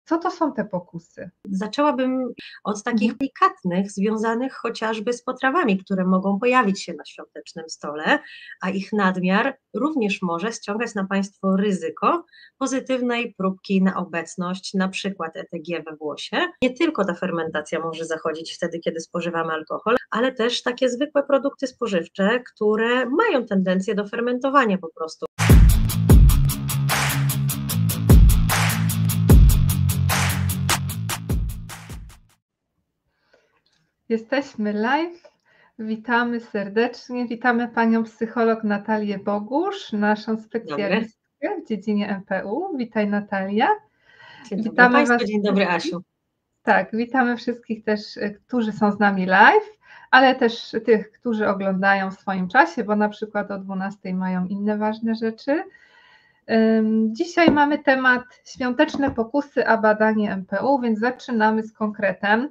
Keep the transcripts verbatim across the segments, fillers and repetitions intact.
Co to są te pokusy? Zaczęłabym od takich Mhm. delikatnych, związanych chociażby z potrawami, które mogą pojawić się na świątecznym stole, a ich nadmiar również może ściągać na Państwo ryzyko pozytywnej próbki na obecność na przykład E T G we włosie. Nie tylko ta fermentacja może zachodzić wtedy, kiedy spożywamy alkohol, ale też takie zwykłe produkty spożywcze, które mają tendencję do fermentowania po prostu. Jesteśmy live, witamy serdecznie, witamy Panią psycholog Natalię Bogusz, naszą specjalistkę w dziedzinie N P U. Witaj Natalia. Dzień dobry Witamy Państwu, Was dzień dobry Asiu. Tak, witamy wszystkich też, którzy są z nami live, ale też tych, którzy oglądają w swoim czasie, bo na przykład o dwunastej mają inne ważne rzeczy. Dzisiaj mamy temat świąteczne pokusy, a badanie N P U, więc zaczynamy z konkretem.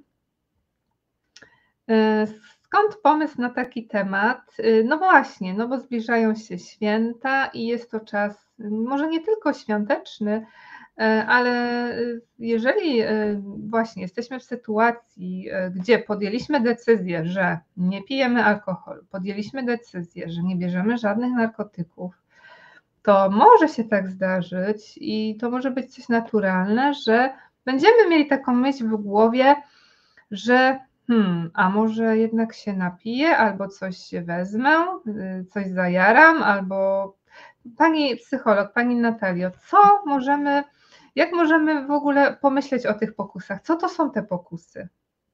Skąd pomysł na taki temat? No właśnie, no bo zbliżają się święta i jest to czas może nie tylko świąteczny, ale jeżeli właśnie jesteśmy w sytuacji, gdzie podjęliśmy decyzję, że nie pijemy alkoholu, podjęliśmy decyzję, że nie bierzemy żadnych narkotyków, to może się tak zdarzyć i to może być coś naturalne, że będziemy mieli taką myśl w głowie, że Hmm, a może jednak się napiję, albo coś się wezmę, coś zajaram, albo Pani psycholog, Pani Natalio, co możemy, jak możemy w ogóle pomyśleć o tych pokusach? Co to są te pokusy?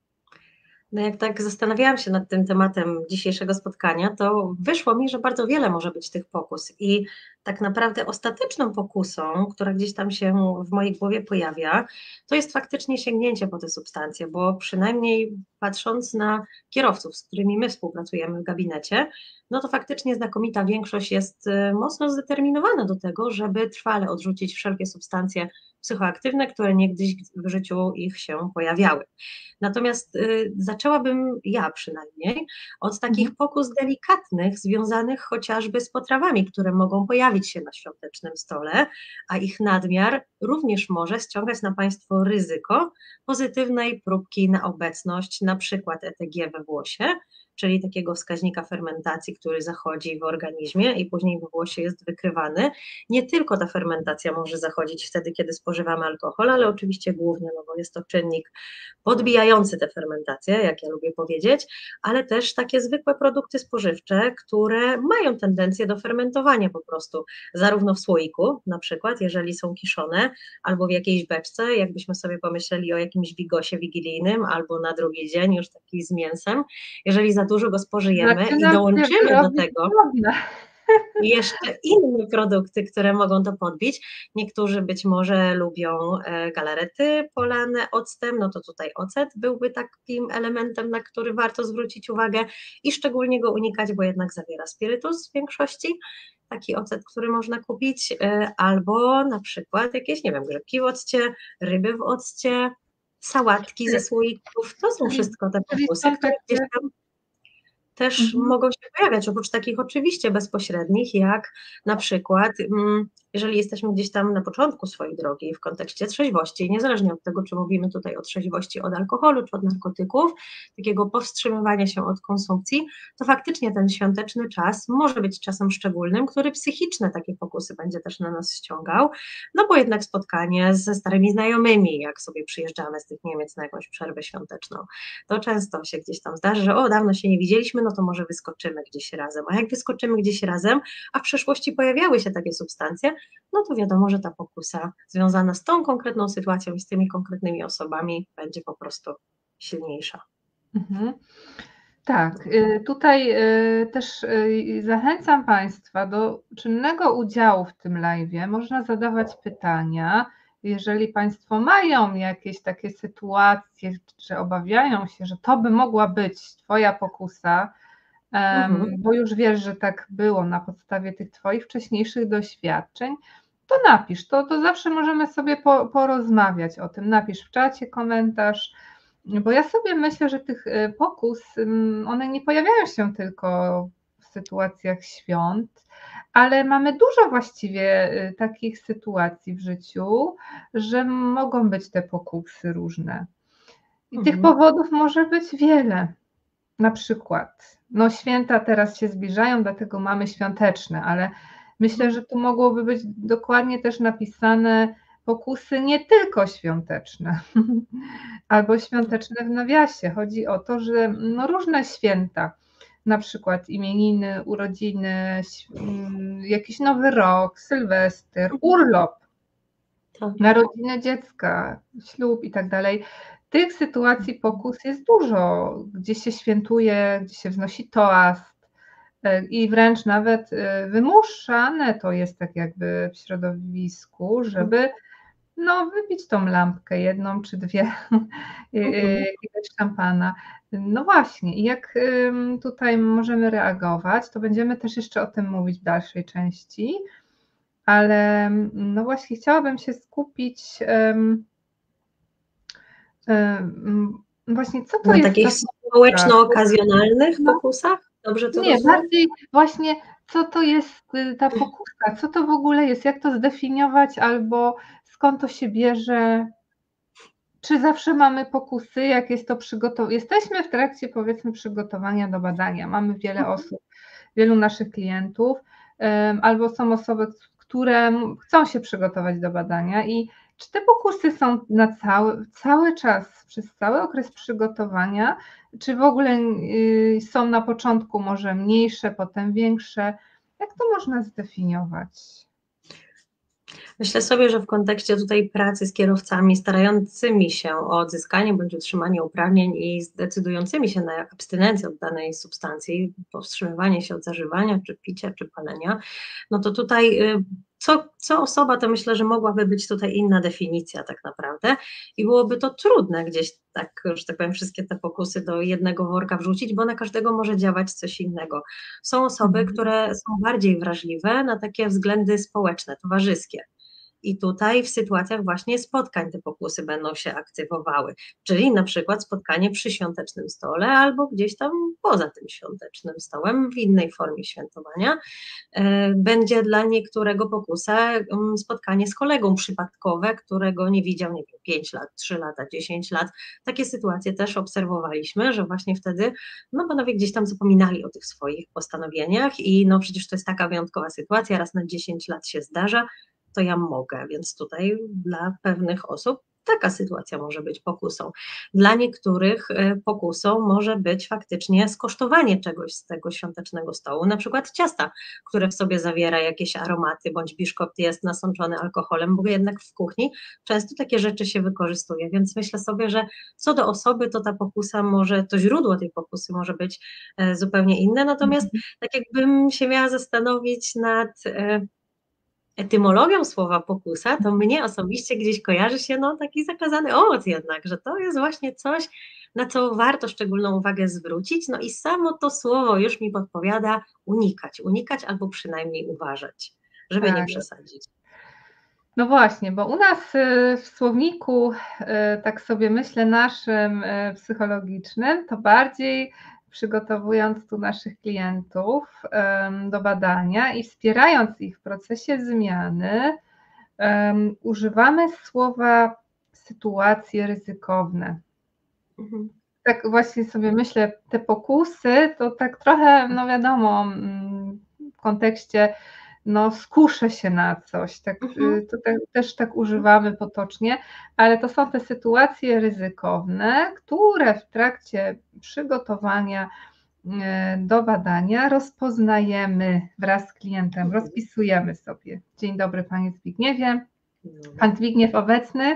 No jak tak zastanawiałam się nad tym tematem dzisiejszego spotkania, to wyszło mi, że bardzo wiele może być tych pokus i tak naprawdę ostateczną pokusą, która gdzieś tam się w mojej głowie pojawia, to jest faktycznie sięgnięcie po te substancje, bo przynajmniej patrząc na kierowców, z którymi my współpracujemy w gabinecie, no to faktycznie znakomita większość jest mocno zdeterminowana do tego, żeby trwale odrzucić wszelkie substancje psychoaktywne, które niegdyś w życiu ich się pojawiały. Natomiast y, zaczęłabym ja przynajmniej od takich Mhm. pokus delikatnych, związanych chociażby z potrawami, które mogą pojawić się na świątecznym stole, a ich nadmiar również może ściągać na Państwo ryzyko pozytywnej próbki na obecność na przykład E T G we włosie, czyli takiego wskaźnika fermentacji, który zachodzi w organizmie i później we włosie jest wykrywany. Nie tylko ta fermentacja może zachodzić wtedy, kiedy spożywamy alkohol, ale oczywiście głównie, no bo jest to czynnik podbijający tę fermentację, jak ja lubię powiedzieć, ale też takie zwykłe produkty spożywcze, które mają tendencję do fermentowania po prostu, zarówno w słoiku na przykład, jeżeli są kiszone, albo w jakiejś beczce, jakbyśmy sobie pomyśleli o jakimś bigosie wigilijnym, albo na drugi dzień już taki z mięsem, jeżeli za dużo go spożyjemy i Zaczynam się dołączymy do robić tego głodna. i jeszcze inne produkty, które mogą to podbić. Niektórzy być może lubią galarety polane octem, no to tutaj ocet byłby takim elementem, na który warto zwrócić uwagę i szczególnie go unikać, bo jednak zawiera spirytus w większości, taki ocet, który można kupić, albo na przykład jakieś, nie wiem, grzybki w occie, ryby w occie, sałatki ze słoików, to są Czyli, wszystko te czyli pokusy, są które gdzieś takie... tam też Mhm. mogą się pojawiać, oprócz takich oczywiście bezpośrednich, jak na przykład, jeżeli jesteśmy gdzieś tam na początku swojej drogi w kontekście trzeźwości, niezależnie od tego, czy mówimy tutaj o trzeźwości od alkoholu, czy od narkotyków, takiego powstrzymywania się od konsumpcji, to faktycznie ten świąteczny czas może być czasem szczególnym, który psychiczne takie pokusy będzie też na nas ściągał, no bo jednak spotkanie ze starymi znajomymi, jak sobie przyjeżdżamy z tych Niemiec na jakąś przerwę świąteczną, to często się gdzieś tam zdarzy, że o, dawno się nie widzieliśmy, no to może wyskoczymy gdzieś razem, a jak wyskoczymy gdzieś razem, a w przeszłości pojawiały się takie substancje, no to wiadomo, że ta pokusa związana z tą konkretną sytuacją i z tymi konkretnymi osobami będzie po prostu silniejsza. Mhm. Tak, tutaj też zachęcam Państwa do czynnego udziału w tym live'ie. Można zadawać pytania. Jeżeli Państwo mają jakieś takie sytuacje, że obawiają się, że to by mogła być Twoja pokusa, Mhm. bo już wiesz, że tak było na podstawie tych Twoich wcześniejszych doświadczeń, to napisz, to, to zawsze możemy sobie po, porozmawiać o tym. Napisz w czacie komentarz, bo ja sobie myślę, że tych pokus, one nie pojawiają się tylko w sytuacjach świąt, ale mamy dużo właściwie y, takich sytuacji w życiu, że mogą być te pokusy różne. I tych Mhm. powodów może być wiele. Na przykład, no święta teraz się zbliżają, dlatego mamy świąteczne, ale myślę, że tu mogłoby być dokładnie też napisane pokusy nie tylko świąteczne, albo świąteczne w nawiasie. Chodzi o to, że no różne święta, na przykład imieniny, urodziny, ś- mm, jakiś nowy rok, sylwester, urlop, Tak. narodziny dziecka, ślub i tak dalej. Tych sytuacji pokus jest dużo, gdzie się świętuje, gdzie się wznosi toast e, i wręcz nawet e, wymuszane to jest tak jakby w środowisku, żeby no wypić tą lampkę jedną czy dwie e, e, Mhm. jakiegoś szampana. No właśnie, i jak ym, tutaj możemy reagować, to będziemy też jeszcze o tym mówić w dalszej części, ale mm, no właśnie chciałabym się skupić em, em, właśnie co to Na jest ta takich pokusa? społeczno-okazjonalnych No, pokusach? Dobrze to nie, rozumiem? bardziej właśnie co to jest y, ta pokusa, co to w ogóle jest, jak to zdefiniować albo skąd to się bierze, czy zawsze mamy pokusy, jak jest to przygotowanie, jesteśmy w trakcie powiedzmy przygotowania do badania, mamy wiele osób, wielu naszych klientów, em, albo są osoby, które m- chcą się przygotować do badania i czy te pokusy są na cały, cały czas, przez cały okres przygotowania, czy w ogóle y, są na początku może mniejsze, potem większe? Jak to można zdefiniować? Myślę sobie, że w kontekście tutaj pracy z kierowcami starającymi się o odzyskanie bądź utrzymanie uprawnień i zdecydującymi się na abstynencję od danej substancji, powstrzymywanie się od zażywania, czy picia, czy palenia, no to tutaj y, co, co osoba, to myślę, że mogłaby być tutaj inna definicja tak naprawdę i byłoby to trudne gdzieś tak, że tak powiem, wszystkie te pokusy do jednego worka wrzucić, bo na każdego może działać coś innego. Są osoby, Mhm. które są bardziej wrażliwe na takie względy społeczne, towarzyskie. I tutaj w sytuacjach właśnie spotkań te pokusy będą się aktywowały, czyli na przykład spotkanie przy świątecznym stole albo gdzieś tam poza tym świątecznym stołem w innej formie świętowania. E, Będzie dla niektórego pokusa mm, spotkanie z kolegą przypadkowe, którego nie widział, nie wiem, pięć lat, trzy lata, dziesięć lat. Takie sytuacje też obserwowaliśmy, że właśnie wtedy no panowie gdzieś tam zapominali o tych swoich postanowieniach i no przecież to jest taka wyjątkowa sytuacja, raz na dziesięć lat się zdarza, to ja mogę, więc tutaj dla pewnych osób taka sytuacja może być pokusą. Dla niektórych e, pokusą może być faktycznie skosztowanie czegoś z tego świątecznego stołu, na przykład ciasta, które w sobie zawiera jakieś aromaty, bądź biszkopt jest nasączony alkoholem, bo jednak w kuchni często takie rzeczy się wykorzystuje, więc myślę sobie, że co do osoby, to ta pokusa może, to źródło tej pokusy może być e, zupełnie inne, natomiast tak jakbym się miała zastanowić nad e, etymologią słowa pokusa, to mnie osobiście gdzieś kojarzy się no, taki zakazany owoc jednak, że to jest właśnie coś, na co warto szczególną uwagę zwrócić, no i samo to słowo już mi podpowiada unikać, unikać albo przynajmniej uważać, żeby nie Tak. przesadzić. No właśnie, bo u nas y, w słowniku, y, tak sobie myślę, naszym y, psychologicznym, to bardziej przygotowując tu naszych klientów em, do badania i wspierając ich w procesie zmiany, em, używamy słowa sytuacje ryzykowne. Mhm. Tak właśnie sobie myślę, te pokusy to tak trochę, no wiadomo, mm, w kontekście no skuszę się na coś, tak, Mhm. y, to te też tak używamy potocznie, ale to są te sytuacje ryzykowne, które w trakcie przygotowania, y, do badania rozpoznajemy wraz z klientem, Mhm. rozpisujemy sobie. Dzień dobry panie Zbigniewie, No. pan Zbigniew obecny,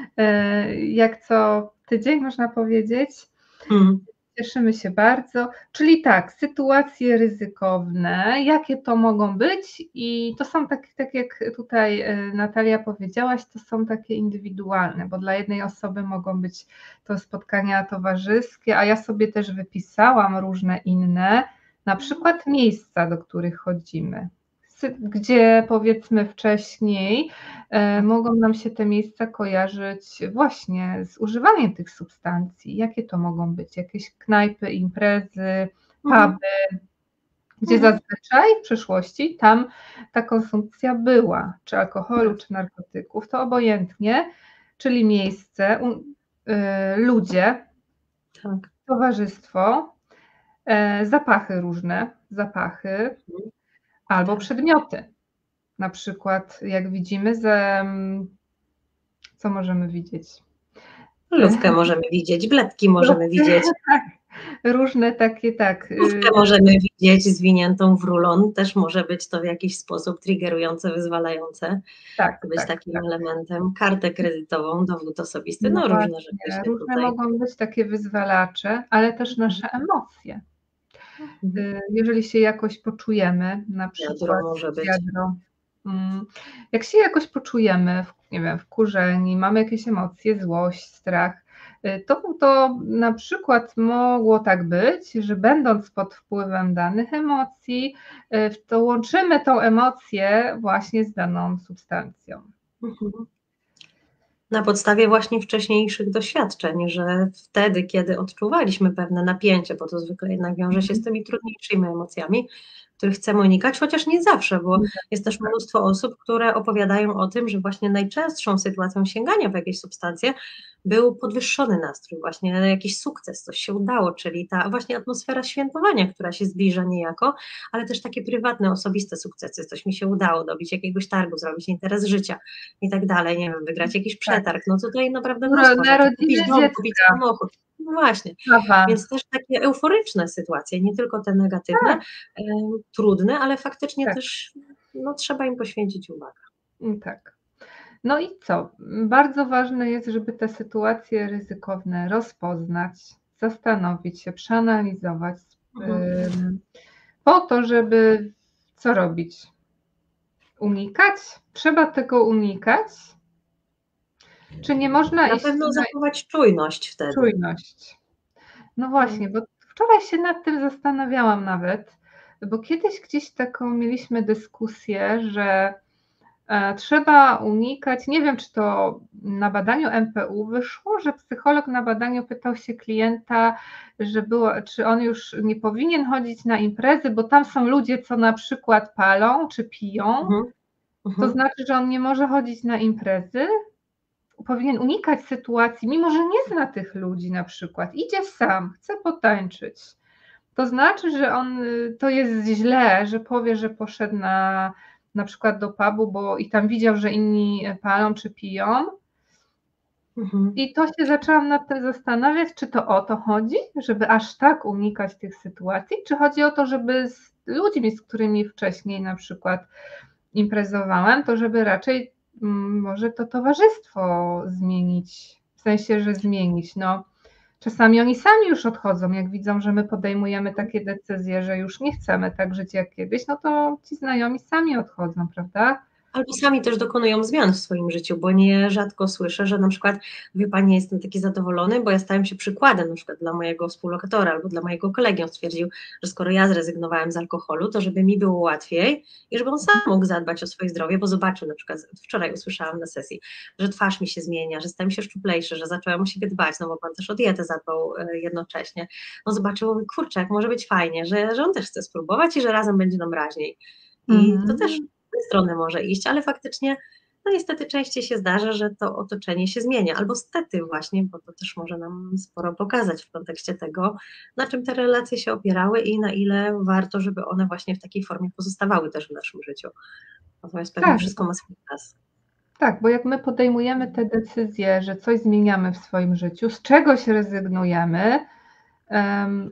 y, jak co tydzień można powiedzieć. Mhm. Cieszymy się bardzo. Czyli tak, sytuacje ryzykowne, jakie to mogą być i to są tak, tak jak tutaj y, Natalia powiedziałaś, to są takie indywidualne, bo dla jednej osoby mogą być to spotkania towarzyskie, a ja sobie też wypisałam różne inne, na przykład miejsca, do których chodzimy, Sy- gdzie powiedzmy wcześniej e, mogą nam się te miejsca kojarzyć właśnie z używaniem tych substancji. Jakie to mogą być? Jakieś knajpy, imprezy, Mhm. puby, gdzie Mhm. zazwyczaj w przeszłości tam ta konsumpcja była, czy alkoholu, czy narkotyków, to obojętnie, czyli miejsce, u y, ludzie, Tak. towarzystwo, e, zapachy różne, zapachy Mhm. albo Tak. przedmioty. Na przykład jak widzimy ze mm, co możemy widzieć? Lufkę możemy widzieć, bledki możemy widzieć. Tak, różne takie tak, Lufkę y możemy widzieć zwiniętą w rulon, też może być to w jakiś sposób triggerujące, wyzwalające, Tak, być tak, takim tak. elementem. Kartę kredytową, dowód osobisty, No no różne rzeczy właśnie, się różne tutaj mogą być takie wyzwalacze, ale też Mhm. nasze emocje. Mhm. Y, jeżeli się jakoś poczujemy, na Wiadro przykład może być. wiadro, mm, jak się jakoś poczujemy, w nie wiem, wkurzeni, mamy jakieś emocje, złość, strach, y, to to na przykład mogło tak być, że będąc pod wpływem danych emocji, y, to łączymy tą emocję właśnie z daną substancją. Mhm. Na podstawie właśnie wcześniejszych doświadczeń, że wtedy, kiedy odczuwaliśmy pewne napięcie, bo to zwykle jednak wiąże się z Mhm. tymi trudniejszymi emocjami, których chcemy unikać, chociaż nie zawsze, bo jest też Tak. mnóstwo osób, które opowiadają o tym, że właśnie najczęstszą sytuacją sięgania po jakieś substancje był podwyższony nastrój, właśnie jakiś sukces, coś się udało, czyli ta właśnie atmosfera świętowania, która się zbliża niejako, ale też takie prywatne, osobiste sukcesy, coś mi się udało, dobić jakiegoś targu, zrobić interes życia i tak dalej, nie wiem, wygrać jakiś Tak. przetarg, no tutaj naprawdę Uro mnóstwo rzeczy, kupić narodziny dom, kupić dziecka. samochód, no właśnie, Awans. więc też takie euforyczne sytuacje, nie tylko te negatywne, Tak. e, trudne, ale faktycznie Tak. też, no trzeba im poświęcić uwagę. Mm, tak. No i co? Bardzo ważne jest, żeby te sytuacje ryzykowne rozpoznać, zastanowić się, przeanalizować, Mhm. ym, po to, żeby co robić? Unikać? Trzeba tego unikać? Czy nie można Na iść pewno na zachować czujność wtedy. czujność? No No. właśnie, bo wczoraj się nad tym zastanawiałam nawet, bo kiedyś gdzieś taką mieliśmy dyskusję, że E, trzeba unikać, nie wiem, czy to na badaniu M P U wyszło, że psycholog na badaniu pytał się klienta, że było, czy on już nie powinien chodzić na imprezy, bo tam są ludzie, co na przykład palą czy piją, Mhm. to Mhm. znaczy, że on nie może chodzić na imprezy, powinien unikać sytuacji, mimo że nie zna tych ludzi na przykład, idzie sam, chce potańczyć. To znaczy, że on, to jest źle, że powie, że poszedł na na przykład do pubu, bo i tam widział, że inni palą czy piją. Mhm. I to się zaczęłam nad tym zastanawiać, czy to o to chodzi, żeby aż tak unikać tych sytuacji, czy chodzi o to, żeby z ludźmi, z którymi wcześniej na przykład imprezowałam, to żeby raczej mm, może to towarzystwo zmienić, w sensie, że zmienić, no. Czasami oni sami już odchodzą, jak widzą, że my podejmujemy takie decyzje, że już nie chcemy tak żyć jak kiedyś, no to ci znajomi sami odchodzą, prawda? Albo sami też dokonują zmian w swoim życiu, bo nierzadko słyszę, że na przykład, wie pani, jestem taki zadowolony, bo ja stałem się przykładem na przykład dla mojego współlokatora albo dla mojego kolegi. On stwierdził, że skoro ja zrezygnowałem z alkoholu, to żeby mi było łatwiej i żeby on sam mógł zadbać o swoje zdrowie, bo zobaczył na przykład, wczoraj usłyszałam na sesji, że twarz mi się zmienia, że stałem się szczuplejszy, że zacząłem o siebie dbać, no bo pan też o dietę zadbał jednocześnie. No zobaczył, mówi, kurczę, jak może być fajnie, że, że on też chce spróbować i że razem będzie nam raźniej. I to też Mhm. w tę stronę może iść, ale faktycznie, no niestety częściej się zdarza, że to otoczenie się zmienia, albo stety właśnie, bo to też może nam sporo pokazać w kontekście tego, na czym te relacje się opierały i na ile warto, żeby one właśnie w takiej formie pozostawały też w naszym życiu. Natomiast pewnie Tak, wszystko ma swój czas. tak, bo jak my podejmujemy te decyzje, że coś zmieniamy w swoim życiu, z czegoś rezygnujemy, em,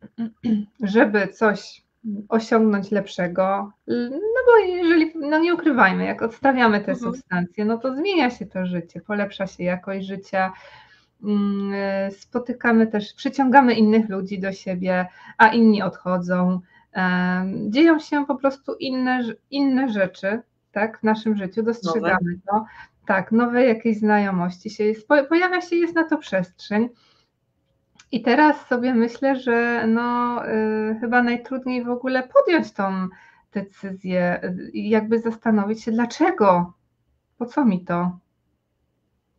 żeby coś osiągnąć lepszego, no bo jeżeli, no nie ukrywajmy, jak odstawiamy te Mhm. substancje, no to zmienia się to życie, polepsza się jakość życia, mm, spotykamy też, przyciągamy innych ludzi do siebie, a inni odchodzą. Em, Dzieją się po prostu inne, inne rzeczy, tak, w naszym życiu, Nowe. dostrzegamy to. Tak, nowe jakieś znajomości się jest, pojawia się, jest na to przestrzeń. I teraz sobie myślę, że no, y, chyba najtrudniej w ogóle podjąć tą decyzję i jakby zastanowić się, dlaczego? Po co mi to?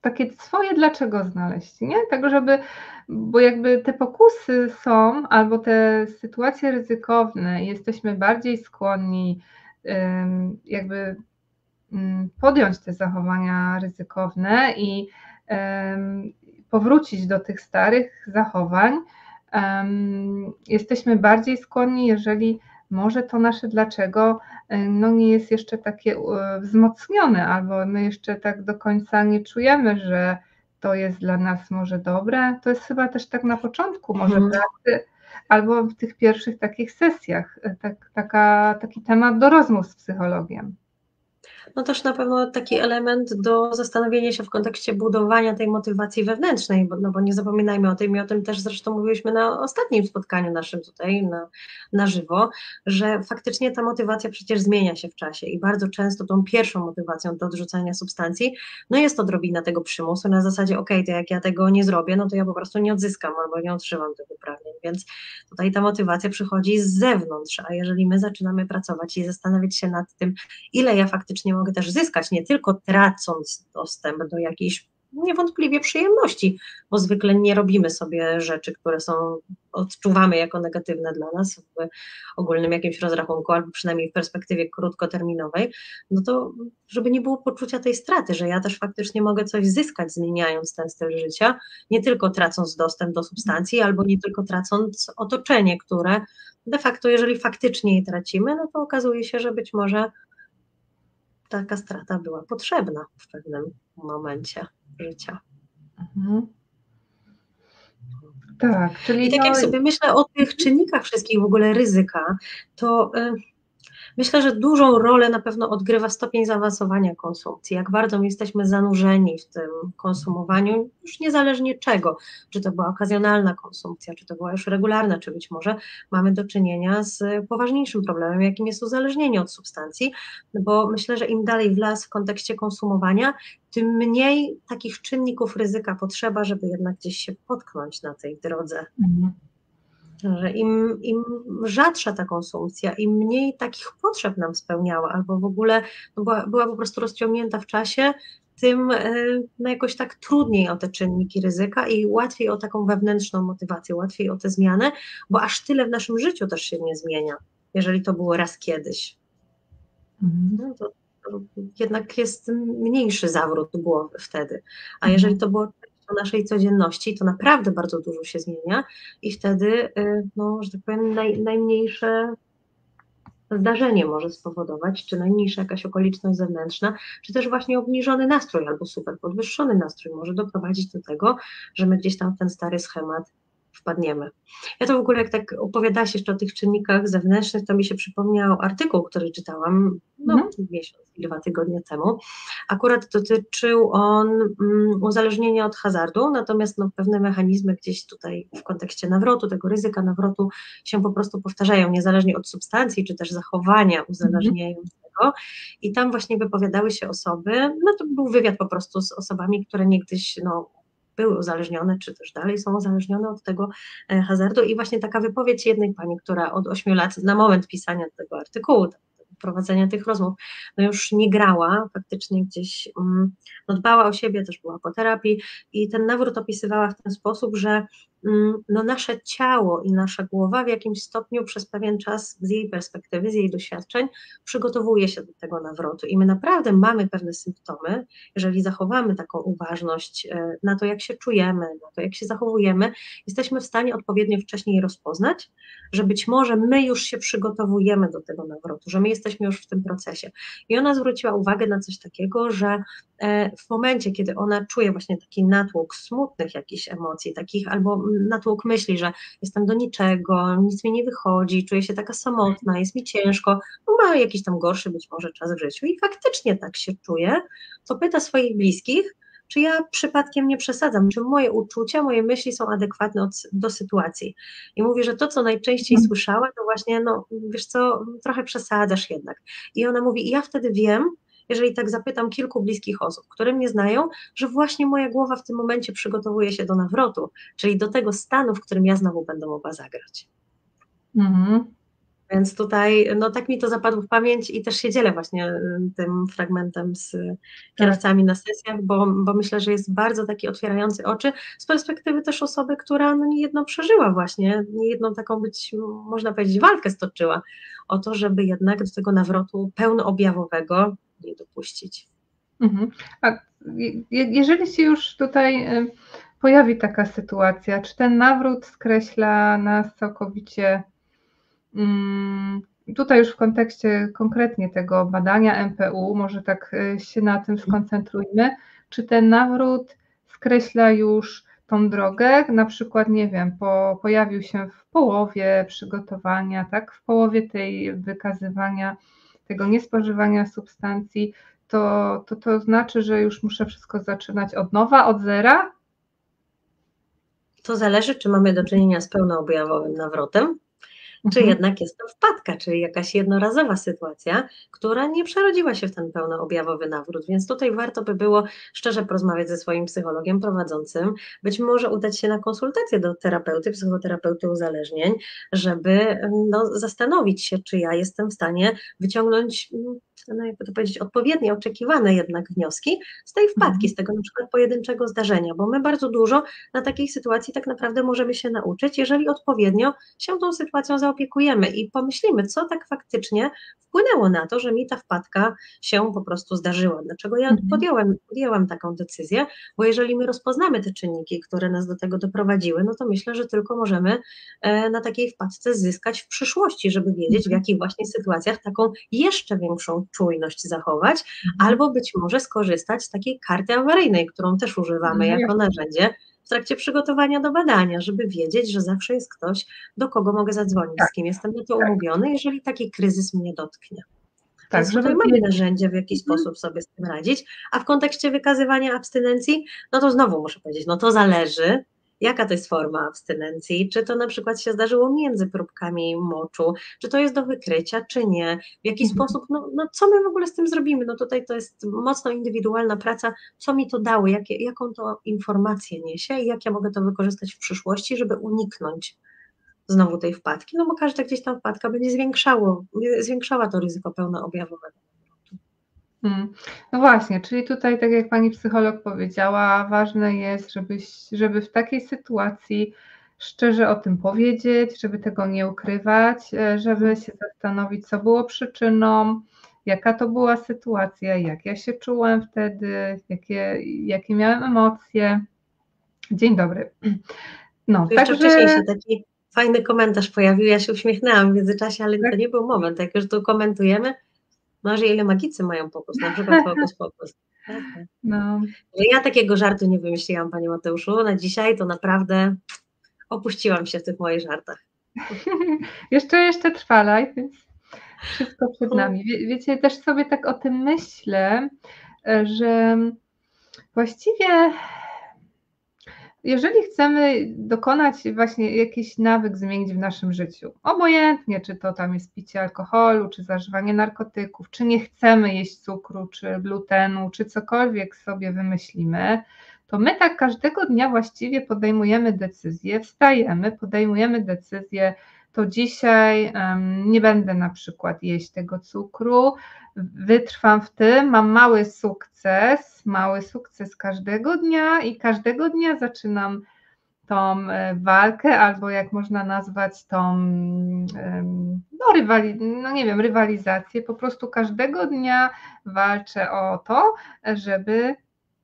takie swoje dlaczego znaleźć, nie? Tak żeby bo jakby te pokusy są albo te sytuacje ryzykowne, jesteśmy bardziej skłonni, ym, jakby, mm, podjąć te zachowania ryzykowne i, ym, powrócić do tych starych zachowań. Ym, jesteśmy bardziej skłonni, jeżeli może to nasze dlaczego, y, no nie jest jeszcze takie u wzmocnione, albo my jeszcze tak do końca nie czujemy, że to jest dla nas może dobre. To jest chyba też tak na początku może Mhm. pracy, albo w tych pierwszych takich sesjach, y, tak taka taki temat do rozmów z psychologiem. No też na pewno taki element do zastanowienia się w kontekście budowania tej motywacji wewnętrznej, bo, no bo nie zapominajmy o tym i o tym też zresztą mówiliśmy na ostatnim spotkaniu naszym tutaj na, na żywo, że faktycznie ta motywacja przecież zmienia się w czasie i bardzo często tą pierwszą motywacją do odrzucania substancji, no jest odrobina tego przymusu na zasadzie, okej, okay, to jak ja tego nie zrobię, no to ja po prostu nie odzyskam albo nie otrzymam tych uprawnień, więc tutaj ta motywacja przychodzi z zewnątrz, a jeżeli my zaczynamy pracować i zastanawiać się nad tym, ile ja faktycznie mogę też zyskać, nie tylko tracąc dostęp do jakiejś niewątpliwie przyjemności, bo zwykle nie robimy sobie rzeczy, które są, odczuwamy jako negatywne dla nas w ogólnym jakimś rozrachunku, albo przynajmniej w perspektywie krótkoterminowej, no to żeby nie było poczucia tej straty, że ja też faktycznie mogę coś zyskać, zmieniając ten styl życia, nie tylko tracąc dostęp do substancji, albo nie tylko tracąc otoczenie, które de facto, jeżeli faktycznie je tracimy, no to okazuje się, że być może taka strata była potrzebna w pewnym momencie życia. Mhm. Tak, I czyli tak jak no sobie myślę o tych czynnikach wszystkich w ogóle ryzyka, to y, myślę, że dużą rolę na pewno odgrywa stopień zaawansowania konsumpcji, jak bardzo my jesteśmy zanurzeni w tym konsumowaniu, już niezależnie czego, czy to była okazjonalna konsumpcja, czy to była już regularna, czy być może mamy do czynienia z poważniejszym problemem, jakim jest uzależnienie od substancji, bo myślę, że im dalej w las w kontekście konsumowania, tym mniej takich czynników ryzyka potrzeba, żeby jednak gdzieś się potknąć na tej drodze. Mhm. Że im, im rzadsza ta konsumpcja, im mniej takich potrzeb nam spełniała, albo w ogóle no była, była po prostu rozciągnięta w czasie, tym y, no jakoś tak trudniej o te czynniki ryzyka i łatwiej o taką wewnętrzną motywację, łatwiej o tę zmianę, bo aż tyle w naszym życiu też się nie zmienia, jeżeli to było raz kiedyś. Mhm. No to, to jednak jest mniejszy zawrót głowy wtedy, a Mhm. jeżeli to było częścią naszej codzienności, to naprawdę bardzo dużo się zmienia i wtedy, y, no, że tak powiem, naj, najmniejsze zdarzenie może spowodować, czy najmniejsza jakaś okoliczność zewnętrzna, czy też właśnie obniżony nastrój albo super podwyższony nastrój może doprowadzić do tego, że my gdzieś tam w ten stary schemat wpadniemy. Ja to w ogóle, jak tak opowiadałaś jeszcze o tych czynnikach zewnętrznych, to mi się przypomniał artykuł, który czytałam no, Mhm. miesiąc i dwa tygodnie temu. Akurat dotyczył on um, uzależnienia od hazardu, natomiast no, pewne mechanizmy gdzieś tutaj w kontekście nawrotu, tego ryzyka nawrotu się po prostu powtarzają, niezależnie od substancji, czy też zachowania Mhm. uzależniającego. I tam właśnie wypowiadały się osoby, no to był wywiad po prostu z osobami, które niegdyś no, były uzależnione, czy też dalej są uzależnione od tego e, hazardu. I właśnie taka wypowiedź jednej pani, która od ośmiu lat, na moment pisania tego artykułu, prowadzenia tych rozmów, no już nie grała, faktycznie gdzieś um, no dbała o siebie, też była po terapii i ten nawrót opisywała w ten sposób, że um, no nasze ciało i nasza głowa w jakimś stopniu przez pewien czas z jej perspektywy, z jej doświadczeń przygotowuje się do tego nawrotu i my naprawdę mamy pewne symptomy, jeżeli zachowamy taką uważność e, na to, jak się czujemy, na to, jak się zachowujemy, jesteśmy w stanie odpowiednio wcześniej rozpoznać, że być może my już się przygotowujemy do tego nawrotu, że my jesteśmy już w tym procesie. I ona zwróciła uwagę na coś takiego, że w momencie, kiedy ona czuje właśnie taki natłok smutnych jakichś emocji, takich albo natłok myśli, że jestem do niczego, nic mi nie wychodzi, czuję się taka samotna, jest mi ciężko, no ma jakiś tam gorszy być może czas w życiu i faktycznie tak się czuje, to pyta swoich bliskich, czy ja przypadkiem nie przesadzam, czy moje uczucia, moje myśli są adekwatne od, do sytuacji. I mówi, że to, co najczęściej Mhm. słyszała, to właśnie, no wiesz co, trochę przesadzasz jednak. I ona mówi, i ja wtedy wiem, jeżeli tak zapytam kilku bliskich osób, które mnie znają, że właśnie moja głowa w tym momencie przygotowuje się do nawrotu, czyli do tego stanu, w którym ja znowu będę mogła zagrać. Mhm. Więc tutaj, no tak mi to zapadło w pamięć i też się dzielę właśnie y, tym fragmentem z Tak. kierowcami na sesjach, bo, bo myślę, że jest bardzo taki otwierający oczy z perspektywy też osoby, która no niejedną przeżyła właśnie, niejedną taką być, można powiedzieć, walkę stoczyła o to, żeby jednak do tego nawrotu pełnoobjawowego nie dopuścić. Mhm. A je- je- jeżeli się już tutaj y, pojawi taka sytuacja, czy ten nawrót skreśla nas całkowicie, mm, tutaj już w kontekście konkretnie tego badania M P U, może tak y, się na tym skoncentrujmy, czy ten nawrót skreśla już tą drogę, na przykład, nie wiem, po, pojawił się w połowie przygotowania, tak, w połowie tej wykazywania tego niespożywania substancji, to, to, to znaczy, że już muszę wszystko zaczynać od nowa, od zera? To zależy, czy mamy do czynienia z pełnoobjawowym nawrotem, czy Mhm. jednak jest to wpadka, czyli jakaś jednorazowa sytuacja, która nie przerodziła się w ten pełnoobjawowy nawrót. Więc tutaj warto by było szczerze porozmawiać ze swoim psychologiem prowadzącym, być może udać się na konsultację do terapeuty, psychoterapeuty uzależnień, żeby no, zastanowić się, czy ja jestem w stanie wyciągnąć, no jakby to powiedzieć, odpowiednie, oczekiwane jednak wnioski z tej wpadki, Mhm. z tego na przykład pojedynczego zdarzenia, bo my bardzo dużo na takiej sytuacji tak naprawdę możemy się nauczyć, jeżeli odpowiednio się tą sytuacją zaopiekujemy i pomyślimy, co tak faktycznie wpłynęło na to, że mi ta wpadka się po prostu zdarzyła. Dlaczego ja Mhm. podjąłem, podjęłam taką decyzję? Bo jeżeli my rozpoznamy te czynniki, które nas do tego doprowadziły, no to myślę, że tylko możemy e, na takiej wpadce zyskać w przyszłości, żeby wiedzieć, w Mhm. jakich właśnie sytuacjach taką jeszcze większą czujność zachować, Mhm. albo być może skorzystać z takiej karty awaryjnej, którą też używamy No jako jasne. narzędzie w trakcie przygotowania do badania, żeby wiedzieć, że zawsze jest ktoś, do kogo mogę zadzwonić, Tak, z kim jestem na to tak, umówiony, jeżeli taki kryzys mnie dotknie. tak, Więc tutaj żeby mamy wiedzieć. narzędzie, w jaki Mhm. sposób sobie z tym radzić, a w kontekście wykazywania abstynencji, no to znowu muszę powiedzieć, no to zależy, jaka to jest forma abstynencji, czy to na przykład się zdarzyło między próbkami moczu, czy to jest do wykrycia, czy nie, w jaki Mhm. sposób, no, no co my w ogóle z tym zrobimy, no tutaj to jest mocno indywidualna praca, co mi to dało, jakie, jaką to informację niesie i jak ja mogę to wykorzystać w przyszłości, żeby uniknąć znowu tej wpadki, no bo każda gdzieś tam wpadka będzie zwiększało, zwiększała to ryzyko pełnoobjawowego. Mm. No właśnie, czyli tutaj, tak jak pani psycholog powiedziała, ważne jest, żebyś, żeby w takiej sytuacji szczerze o tym powiedzieć, żeby tego nie ukrywać, e, żeby się zastanowić, co było przyczyną, jaka to była sytuacja, jak ja się czułem wtedy, jakie, jakie miałem emocje. Dzień dobry. No, Tu jeszcze wcześniej także się taki fajny komentarz pojawił, ja się uśmiechnęłam w międzyczasie, ale tak, to nie był moment, jak już tu komentujemy, no, że ile magicy mają pokus, na przykład hokus pokus. Tak, tak. no. Że ja takiego żartu nie wymyśliłam, panie Mateuszu, na dzisiaj to naprawdę opuściłam się w tych moich żartach. Jeszcze, jeszcze trwa live, więc wszystko przed nami. Wie, wiecie, też sobie tak o tym myślę, e, że właściwie jeżeli chcemy dokonać właśnie jakiś nawyk zmienić w naszym życiu, obojętnie czy to tam jest picie alkoholu, czy zażywanie narkotyków, czy nie chcemy jeść cukru, czy glutenu, czy cokolwiek sobie wymyślimy, to my tak każdego dnia właściwie podejmujemy decyzję, wstajemy, podejmujemy decyzję, to dzisiaj um, nie będę na przykład jeść tego cukru, wytrwam w tym, mam mały sukces, mały sukces każdego dnia i każdego dnia zaczynam tą walkę, albo jak można nazwać tą, no, rywali, no nie wiem, rywalizację, po prostu każdego dnia walczę o to, żeby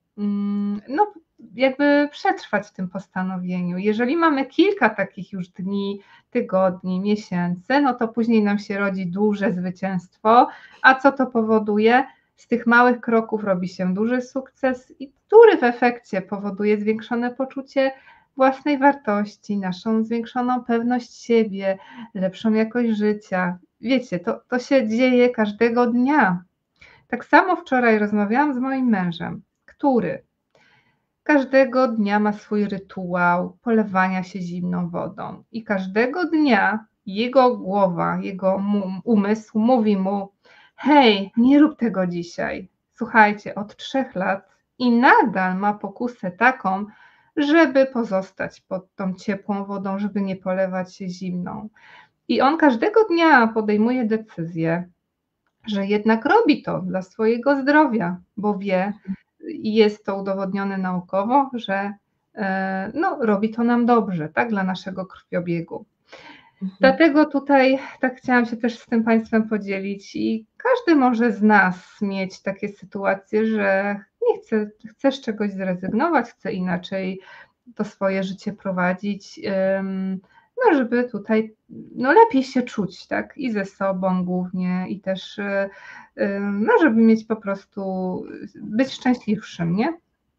no, jakby przetrwać w tym postanowieniu. Jeżeli mamy kilka takich już dni, tygodni, miesięcy, no to później nam się rodzi duże zwycięstwo, a co to powoduje? Z tych małych kroków robi się duży sukces, i który w efekcie powoduje zwiększone poczucie własnej wartości, naszą zwiększoną pewność siebie, lepszą jakość życia. Wiecie, to, to się dzieje każdego dnia. Tak samo wczoraj rozmawiałam z moim mężem, który każdego dnia ma swój rytuał polewania się zimną wodą i każdego dnia jego głowa, jego umysł mówi mu: hej, nie rób tego dzisiaj. Słuchajcie, od trzech lat i nadal ma pokusę taką, żeby pozostać pod tą ciepłą wodą, żeby nie polewać się zimną. I on każdego dnia podejmuje decyzję, że jednak robi to dla swojego zdrowia, bo wie i jest to udowodnione naukowo, że e, no, robi to nam dobrze, tak, dla naszego krwiobiegu. Mhm. Dlatego tutaj tak chciałam się też z tym Państwem podzielić i każdy może z nas mieć takie sytuacje, że nie chce, chce z czegoś zrezygnować, chce inaczej to swoje życie prowadzić, no żeby tutaj no lepiej się czuć, tak, i ze sobą głównie i też no żeby mieć po prostu, być szczęśliwszym, nie?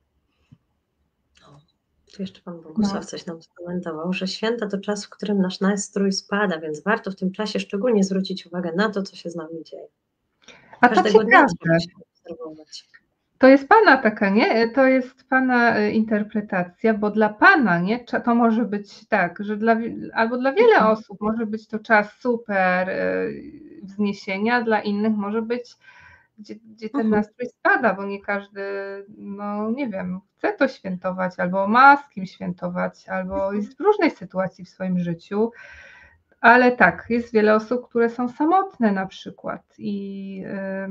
Tu jeszcze Pan Bogusław no. coś nam skomentował, że święta to czas, w którym nasz nastrój spada, więc warto w tym czasie szczególnie zwrócić uwagę na to, co się z nami dzieje. A to ciekawe. To jest Pana taka, nie? To jest Pana interpretacja, bo dla Pana, nie? To może być tak, że dla, albo dla wiele osób może być to czas super wzniesienia, dla innych może być, gdzie, gdzie ten nastrój spada, bo nie każdy, no nie wiem, chce to świętować, albo ma z kim świętować, albo jest w różnej sytuacji w swoim życiu. Ale tak, jest wiele osób, które są samotne na przykład i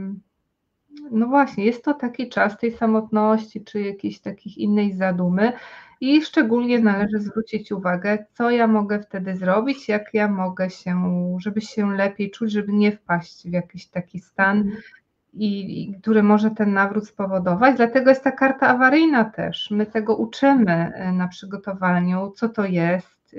no właśnie, jest to taki czas tej samotności, czy jakiejś takiej innej zadumy i szczególnie należy zwrócić uwagę, co ja mogę wtedy zrobić, jak ja mogę się, żeby się lepiej czuć, żeby nie wpaść w jakiś taki stan, i, i który może ten nawrót spowodować. Dlatego jest ta karta awaryjna też. My tego uczymy na przygotowaniu, co to jest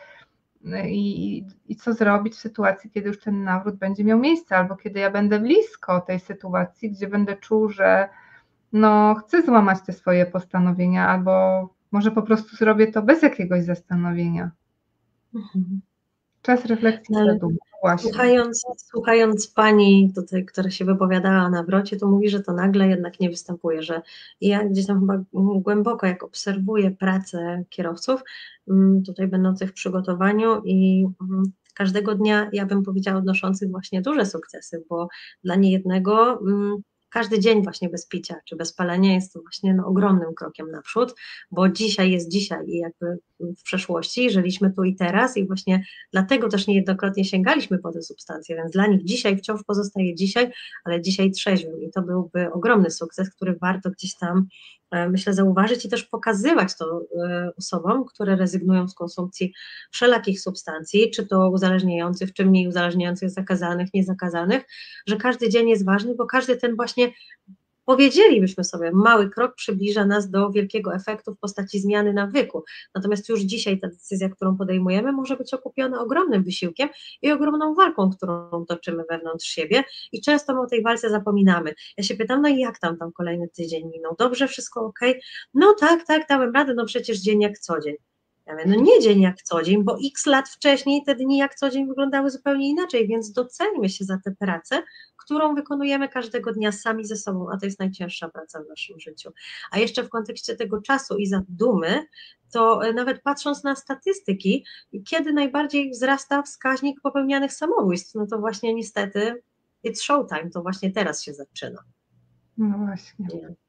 i, i co zrobić w sytuacji, kiedy już ten nawrót będzie miał miejsce, albo kiedy ja będę blisko tej sytuacji, gdzie będę czuł, że no, chcę złamać te swoje postanowienia, albo może po prostu zrobię to bez jakiegoś zastanowienia. Mhm. Czas refleksji Ale zadumy. Właśnie. Słuchając, słuchając pani tutaj, która się wypowiadała o nawrocie, to mówi, że to nagle jednak nie występuje, że ja gdzieś tam chyba głęboko, jak obserwuję pracę kierowców, tutaj będących w przygotowaniu i każdego dnia, ja bym powiedziała, odnoszących właśnie duże sukcesy, bo dla niejednego każdy dzień właśnie bez picia czy bez palenia jest to właśnie no, ogromnym krokiem naprzód, bo dzisiaj jest dzisiaj i jakby w przeszłości żyliśmy tu i teraz i właśnie dlatego też niejednokrotnie sięgaliśmy po te substancje, więc dla nich dzisiaj wciąż pozostaje dzisiaj, ale dzisiaj trzeźwym i to byłby ogromny sukces, który warto gdzieś tam, myślę, zauważyć i też pokazywać to osobom, które rezygnują z konsumpcji wszelakich substancji, czy to uzależniających, czy mniej uzależniających, zakazanych, niezakazanych, że każdy dzień jest ważny, bo każdy ten właśnie, powiedzielibyśmy sobie, mały krok przybliża nas do wielkiego efektu w postaci zmiany nawyku. Natomiast już dzisiaj ta decyzja, którą podejmujemy, może być okupiona ogromnym wysiłkiem i ogromną walką, którą toczymy wewnątrz siebie i często my o tej walce zapominamy. Ja się pytam, no i jak tam tam kolejny tydzień minął? Dobrze, wszystko ok? No tak, tak, dałem radę, no przecież dzień jak co dzień. Ja mówię, no nie dzień jak co dzień, bo x lat wcześniej te dni jak co dzień wyglądały zupełnie inaczej, więc doceńmy się za tę pracę, którą wykonujemy każdego dnia sami ze sobą, a to jest najcięższa praca w naszym życiu. A jeszcze w kontekście tego czasu i zadumy, to nawet patrząc na statystyki, kiedy najbardziej wzrasta wskaźnik popełnianych samobójstw, no to właśnie niestety it's showtime, to właśnie teraz się zaczyna. No właśnie.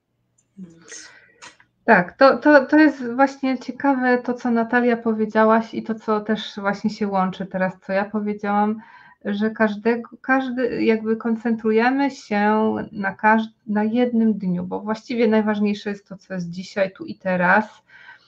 Więc... Tak, to, to, to jest właśnie ciekawe to, co Natalia powiedziałaś i to, co też właśnie się łączy teraz, co ja powiedziałam, że każdego, każdy jakby koncentrujemy się na, każd- na jednym dniu, bo właściwie najważniejsze jest to, co jest dzisiaj, tu i teraz.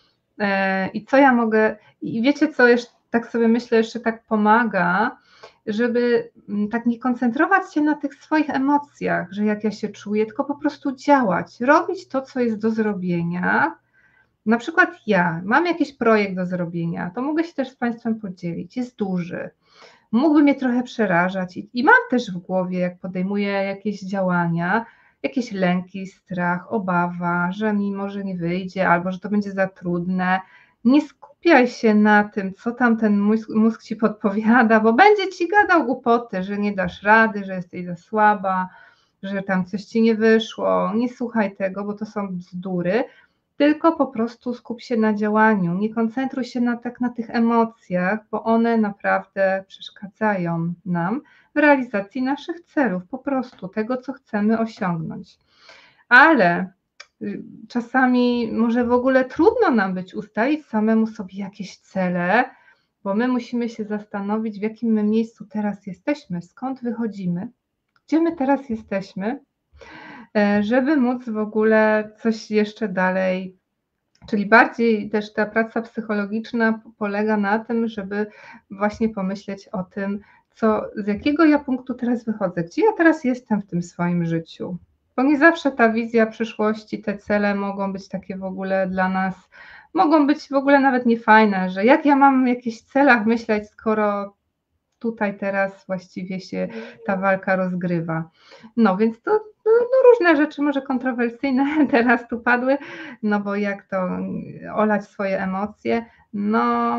E, I co ja mogę, i wiecie co, jeszcze tak sobie myślę, jeszcze tak pomaga, żeby tak nie koncentrować się na tych swoich emocjach, że jak ja się czuję, tylko po prostu działać, robić to, co jest do zrobienia. Na przykład ja mam jakiś projekt do zrobienia, to mogę się też z Państwem podzielić, jest duży, mógłby mnie trochę przerażać i, i mam też w głowie, jak podejmuję jakieś działania, jakieś lęki, strach, obawa, że mi może nie wyjdzie albo że to będzie za trudne. Nie skupiaj się na tym, co tam ten mózg, mózg ci podpowiada, bo będzie ci gadał głupoty, że nie dasz rady, że jesteś za słaba, że tam coś ci nie wyszło. Nie słuchaj tego, bo to są bzdury, tylko po prostu skup się na działaniu. Nie koncentruj się na, tak na tych emocjach, bo one naprawdę przeszkadzają nam w realizacji naszych celów, po prostu tego, co chcemy osiągnąć. Ale czasami może w ogóle trudno nam być ustalić samemu sobie jakieś cele, bo my musimy się zastanowić, w jakim my miejscu teraz jesteśmy, skąd wychodzimy, gdzie my teraz jesteśmy, e, żeby móc w ogóle coś jeszcze dalej. Czyli bardziej też ta praca psychologiczna polega na tym, żeby właśnie pomyśleć o tym, co, z jakiego ja punktu teraz wychodzę, gdzie ja teraz jestem w tym swoim życiu. Bo nie zawsze ta wizja przyszłości, te cele mogą być takie w ogóle dla nas, mogą być w ogóle nawet niefajne, że jak ja mam o jakichś celach myśleć, skoro tutaj teraz właściwie się ta walka rozgrywa. No więc to no, no różne rzeczy może kontrowersyjne teraz tu padły, no bo jak to olać swoje emocje, no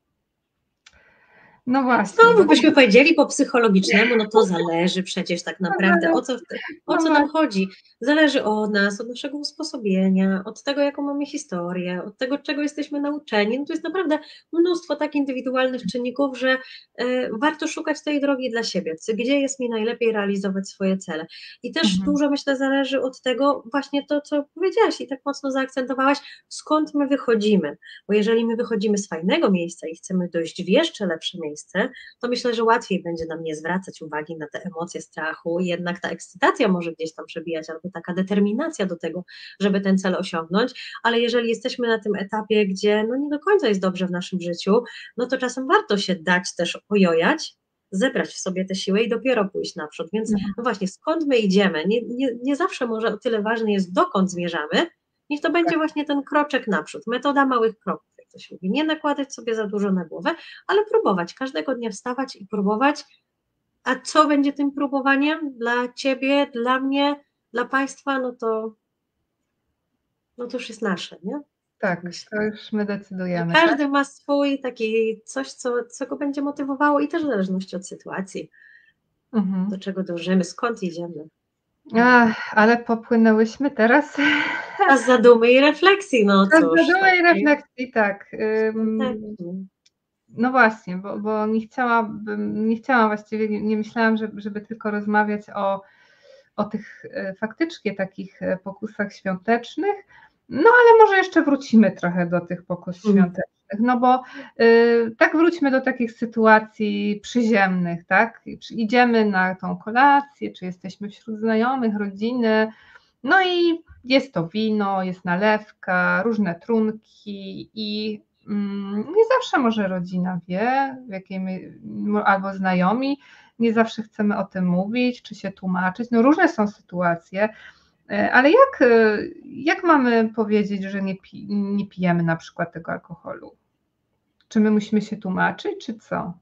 no właśnie. Znowu byśmy powiedzieli po psychologicznemu, no to zależy przecież tak naprawdę, o co, o co nam chodzi. Zależy od nas, od naszego usposobienia, od tego, jaką mamy historię, od tego, czego jesteśmy nauczeni. No to jest naprawdę mnóstwo tak indywidualnych czynników, że y, warto szukać tej drogi dla siebie, gdzie jest mi najlepiej realizować swoje cele. I też Mhm. dużo, myślę, zależy od tego właśnie to, co powiedziałaś i tak mocno zaakcentowałaś, skąd my wychodzimy. Bo jeżeli my wychodzimy z fajnego miejsca i chcemy dojść w jeszcze lepsze miejsce, to myślę, że łatwiej będzie nam nie zwracać uwagi na te emocje strachu, jednak ta ekscytacja może gdzieś tam przebijać, albo taka determinacja do tego, żeby ten cel osiągnąć, ale jeżeli jesteśmy na tym etapie, gdzie no nie do końca jest dobrze w naszym życiu, no to czasem warto się dać też ojojać, zebrać w sobie te siły i dopiero pójść naprzód, więc no właśnie, skąd my idziemy, nie, nie, nie zawsze może o tyle ważne jest, dokąd zmierzamy, niech to będzie właśnie ten kroczek naprzód, metoda małych kroków, jak to się mówi, nie nakładać sobie za dużo na głowę, ale próbować, każdego dnia wstawać i próbować, a co będzie tym próbowaniem dla Ciebie, dla mnie, dla Państwa, no to, no to już jest nasze, nie? Tak, Myślę. to już my decydujemy, Każdy tak? ma swój taki coś, co, co go będzie motywowało i też w zależności od sytuacji, Mhm. do czego dążymy, skąd idziemy. Ach, ale popłynęłyśmy teraz. Czas zadumy i refleksji, no Czas cóż. zadumy i tak, refleksji, tak. Ym, tak. No właśnie, bo, bo nie chciałabym, nie chciałam właściwie, nie, nie myślałam, żeby, żeby tylko rozmawiać o, o tych e, faktycznie takich e, pokusach świątecznych, no ale może jeszcze wrócimy trochę do tych pokus Mhm. świątecznych, no bo y, tak wróćmy do takich sytuacji przyziemnych, tak? Czy idziemy na tą kolację, czy jesteśmy wśród znajomych, rodziny, no i jest to wino, jest nalewka, różne trunki i mm, nie zawsze może rodzina wie, w jakiej my, albo znajomi, nie zawsze chcemy o tym mówić, czy się tłumaczyć, no różne są sytuacje, ale jak, jak mamy powiedzieć, że nie, pi, nie pijemy na przykład tego alkoholu? Czy my musimy się tłumaczyć, czy co?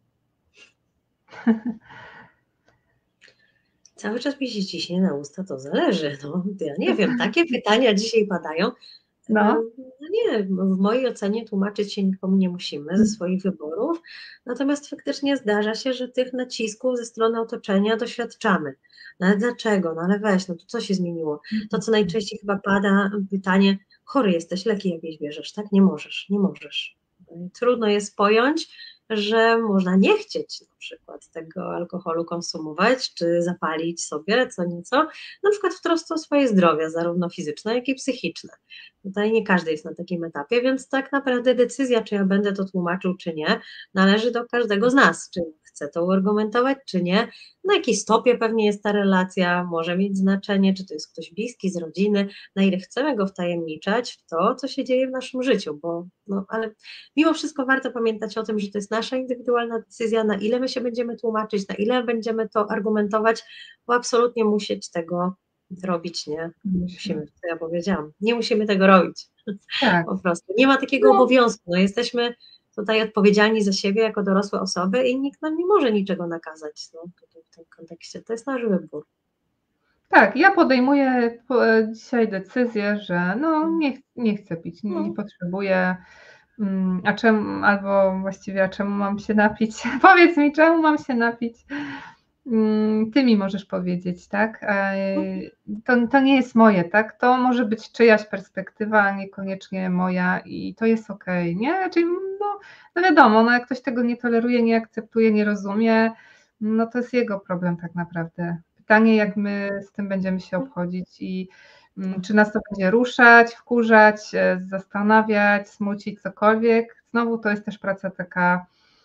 Cały czas mi się ciśnie na usta, to zależy. No, ja nie wiem, takie pytania dzisiaj padają. No. No nie, w mojej ocenie tłumaczyć się nikomu nie musimy ze swoich wyborów, natomiast faktycznie zdarza się, że tych nacisków ze strony otoczenia doświadczamy. No ale dlaczego? No ale weź, no to co się zmieniło? To, co najczęściej chyba pada, pytanie, chory jesteś, leki jakieś bierzesz, tak? Nie możesz, nie możesz. Trudno jest pojąć, że można nie chcieć na przykład tego alkoholu konsumować, czy zapalić sobie co nieco, na przykład w trosce o swoje zdrowie, zarówno fizyczne, jak i psychiczne. Tutaj nie każdy jest na takim etapie, więc tak naprawdę decyzja, czy ja będę to tłumaczył, czy nie, należy do każdego z nas, czy chcę to uargumentować, czy nie, na jakiej stopie pewnie jest ta relacja, może mieć znaczenie, czy to jest ktoś bliski z rodziny, na ile chcemy go wtajemniczać w to, co się dzieje w naszym życiu, bo no, ale mimo wszystko warto pamiętać o tym, że to jest nasza indywidualna decyzja, na ile my się będziemy tłumaczyć, na ile będziemy to argumentować, bo absolutnie musieć tego robić nie musimy, to ja powiedziałam, nie musimy tego robić, Tak. po prostu, nie ma takiego no. obowiązku, no jesteśmy tutaj odpowiedzialni za siebie jako dorosłe osoby i nikt nam nie może niczego nakazać, no, w tym kontekście, to jest nasz wybór. Tak, ja podejmuję dzisiaj decyzję, że no nie, nie chcę pić, nie, nie potrzebuję, a czemu, albo właściwie a czemu mam się napić, powiedz mi, czemu mam się napić, ty mi możesz powiedzieć, tak, to, to nie jest moje, tak, to może być czyjaś perspektywa, a niekoniecznie moja i to jest okej, nie, czyli no, no wiadomo, no jak ktoś tego nie toleruje, nie akceptuje, nie rozumie, no to jest jego problem tak naprawdę. Pytanie, jak my z tym będziemy się obchodzić i czy nas to będzie ruszać, wkurzać, zastanawiać, smucić, cokolwiek. Znowu to jest też praca taka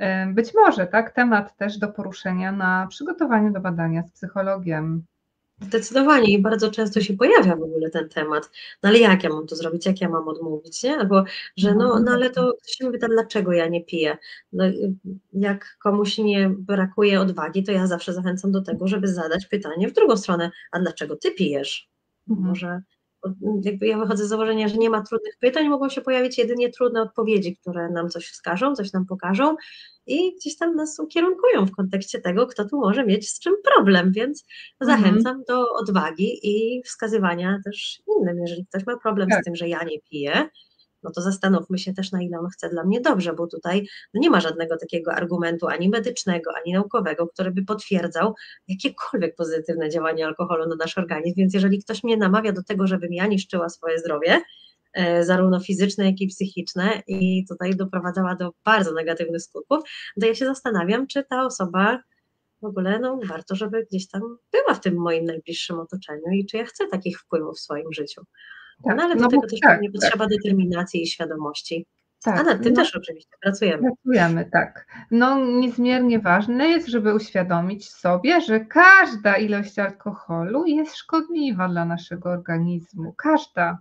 być może, tak, temat też do poruszenia na przygotowaniu do badania z psychologiem. Zdecydowanie i bardzo często się pojawia w ogóle ten temat. No ale jak ja mam to zrobić, jak ja mam odmówić, nie? Albo, że no, no ale to ktoś się pyta, dlaczego ja nie piję? No, jak komuś nie brakuje odwagi, to ja zawsze zachęcam do tego, żeby zadać pytanie w drugą stronę, a dlaczego ty pijesz? Mhm. Może jakby ja wychodzę z założenia, że nie ma trudnych pytań, mogą się pojawić jedynie trudne odpowiedzi, które nam coś wskażą, coś nam pokażą i gdzieś tam nas ukierunkują w kontekście tego, kto tu może mieć z czym problem, więc Mhm. zachęcam do odwagi i wskazywania też innym. Jeżeli ktoś ma problem Tak. z tym, że ja nie piję, no to zastanówmy się też, na ile on chce dla mnie dobrze, bo tutaj no nie ma żadnego takiego argumentu ani medycznego, ani naukowego, który by potwierdzał jakiekolwiek pozytywne działanie alkoholu na nasz organizm, więc jeżeli ktoś mnie namawia do tego, żebym ja niszczyła swoje zdrowie, e, zarówno fizyczne, jak i psychiczne i tutaj doprowadzała do bardzo negatywnych skutków, to ja się zastanawiam, czy ta osoba w ogóle no, warto, żeby gdzieś tam była w tym moim najbliższym otoczeniu i czy ja chcę takich wpływów w swoim życiu. Tak, No ale do no bo tego też tak, pewnie tak. potrzeba determinacji i świadomości. A Tak, nad tym no też oczywiście pracujemy. pracujemy, tak. No niezmiernie ważne jest, żeby uświadomić sobie, że każda ilość alkoholu jest szkodliwa dla naszego organizmu, każda.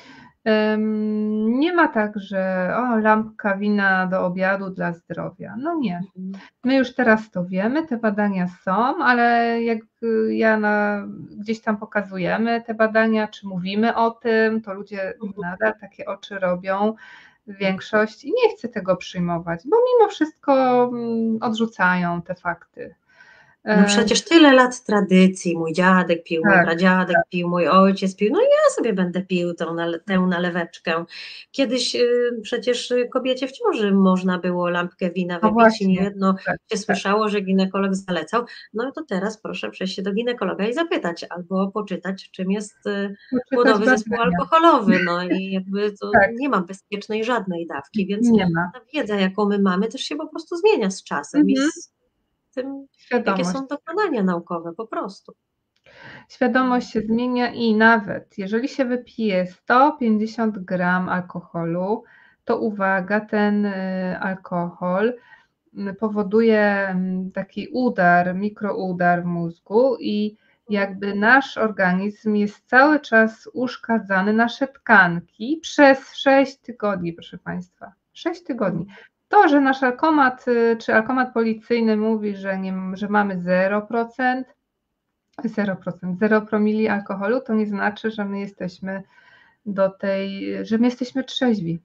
Ym, nie ma tak, że o, lampka wina do obiadu dla zdrowia. No nie. Mhm. My już teraz to wiemy, te badania są, ale jak y, ja na, gdzieś tam pokazujemy te badania, czy mówimy o tym, to ludzie Mhm. nadal takie oczy robią, większość i nie chce tego przyjmować, bo mimo wszystko mm, odrzucają te fakty. No E, przecież tyle lat tradycji, mój dziadek pił, mój tak, pradziadek pił, mój ojciec pił, no i ja sobie będę pił tą, nale, tę naleweczkę. Kiedyś y, przecież kobiecie w ciąży można było lampkę wina no wypić i właśnie, niejedno tak, się tak. słyszało, że ginekolog zalecał, no to teraz proszę przejść się do ginekologa i zapytać, albo poczytać, czym jest y, Poczytać płodowy zespół badania. alkoholowy, no i jakby to Tak, nie ma bezpiecznej żadnej dawki, więc nie ma. ta wiedza, jaką my mamy, też się po prostu zmienia z czasem i Mhm. z tym, jakie Świadomość. są dokonania naukowe po prostu. Świadomość się zmienia i nawet jeżeli się wypije sto pięćdziesiąt gram alkoholu, to uwaga, ten y, alkohol mm, powoduje mm, taki udar, mikroudar w mózgu i jakby nasz organizm jest cały czas uszkadzany, nasze tkanki przez sześć tygodni, proszę Państwa. sześć tygodni. To, że nasz alkomat y, czy alkomat policyjny mówi, że, nie, że mamy zero procent, zero procent, zero promili alkoholu, to nie znaczy, że my jesteśmy do tej, że my jesteśmy trzeźwi.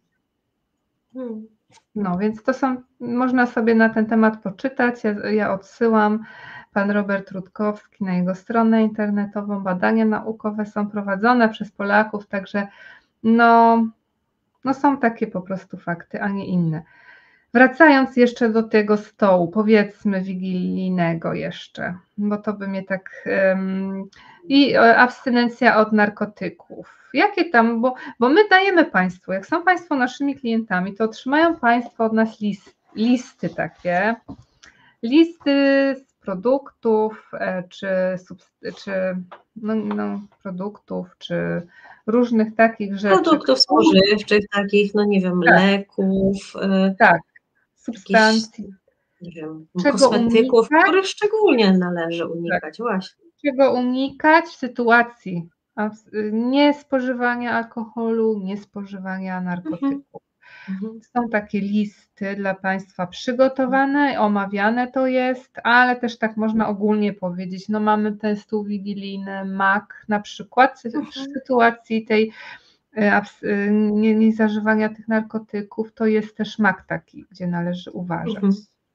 Hmm. No więc to są, można sobie na ten temat poczytać, ja, ja odsyłam, pan Robert Rutkowski na jego stronę internetową, badania naukowe są prowadzone przez Polaków, także no, no są takie po prostu fakty, a nie inne. Wracając jeszcze do tego stołu, powiedzmy wigilijnego jeszcze, bo to by mnie tak... Um, i abstynencja od narkotyków. Jakie tam, bo, bo my dajemy Państwu, jak są Państwo naszymi klientami, to otrzymają Państwo od nas list, listy takie, listy z produktów, czy, czy no, no, produktów, czy różnych takich rzeczy. Produktów spożywczych, takich, no nie wiem, tak, leków, tak, substancji. Jakichś, nie wiem, czego kosmetyków, unikać, których szczególnie należy unikać, tak, właśnie. czego unikać w sytuacji niespożywania alkoholu, niespożywania narkotyków. Mhm. Są takie listy dla Państwa przygotowane, omawiane to jest, ale też tak można ogólnie powiedzieć, no mamy ten stół wigilijny, mak na przykład w sytuacji tej nie, nie zażywania tych narkotyków, to jest też mak taki, gdzie należy uważać. Mhm.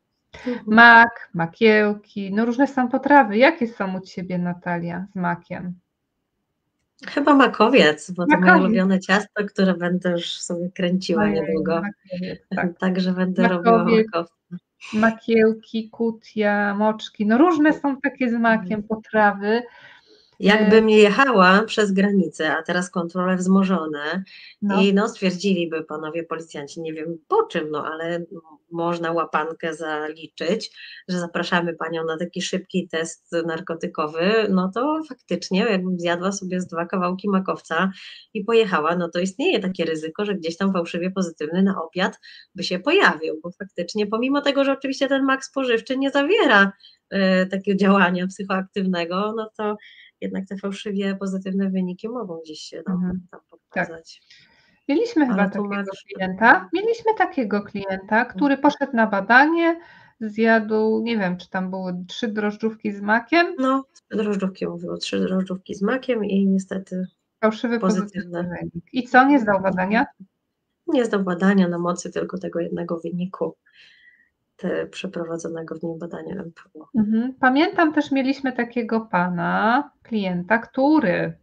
Mak, makiełki, no różne są potrawy. Jakie są u Ciebie, Natalia, z makiem? Chyba makowiec, bo to Makowiec. moje ulubione ciasto, które będę już sobie kręciła Ojej, niedługo. makowiec, tak. Także będę Makowiec, robiła makowca. Makiełki, kutia, moczki, no różne są takie z makiem potrawy. E, Jakbym jechała przez granicę, a teraz kontrole wzmożone No, i no stwierdziliby panowie policjanci, nie wiem po czym, no ale można łapankę zaliczyć, że zapraszamy panią na taki szybki test narkotykowy, no to faktycznie jakbym zjadła sobie z dwa kawałki makowca i pojechała, no to istnieje takie ryzyko, że gdzieś tam fałszywie pozytywny na obiad by się pojawił, bo faktycznie pomimo tego, że oczywiście ten mak spożywczy nie zawiera y, takiego działania psychoaktywnego, no to jednak te fałszywie pozytywne wyniki mogą gdzieś się tam, mhm, tam tak. pokazać. Mieliśmy chyba Ale tu takiego masz. klienta. Mieliśmy takiego klienta, który poszedł na badanie, zjadł, nie wiem, czy tam były trzy drożdżówki z makiem, No, drożdżówki mówiło, trzy drożdżówki z makiem i niestety fałszywy pozytywny pozytywne. wynik. I co, nie zdał badania? Nie zdał badania na mocy tylko tego jednego wyniku te przeprowadzonego w nim badania M P U. Mhm. Pamiętam też mieliśmy takiego pana, klienta, który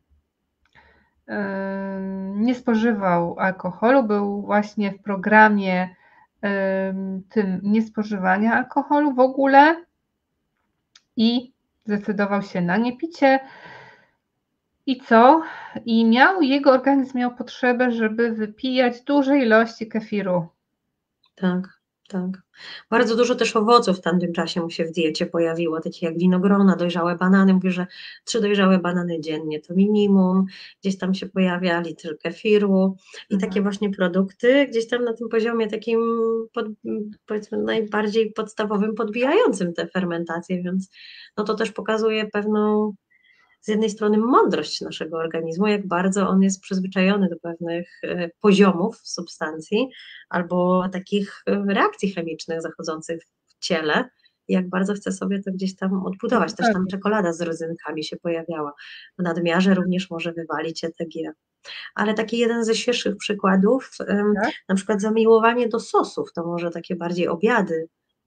ym, nie spożywał alkoholu, był właśnie w programie ym, tym niespożywania alkoholu w ogóle i zdecydował się na niepicie. I co? I miał, jego organizm miał potrzebę, żeby wypijać duże ilości kefiru. Tak, tak. Bardzo dużo też owoców w tamtym czasie mu się w diecie pojawiło, takie jak winogrona, dojrzałe banany. Mówi, że trzy dojrzałe banany dziennie to minimum. Gdzieś tam się pojawia litr kefiru i takie Mhm. właśnie produkty gdzieś tam na tym poziomie takim pod, powiedzmy najbardziej podstawowym, podbijającym tę fermentację, więc no to też pokazuje pewną z jednej strony mądrość naszego organizmu, jak bardzo on jest przyzwyczajony do pewnych e, poziomów substancji albo takich e, reakcji chemicznych zachodzących w ciele, jak bardzo chce sobie to gdzieś tam odbudować. Też tam Dokładnie. czekolada z rodzynkami się pojawiała. W nadmiarze również może wywalić E T G. Ale taki jeden ze świeższych przykładów, Tak? na przykład zamiłowanie do sosów, to może takie bardziej obiady,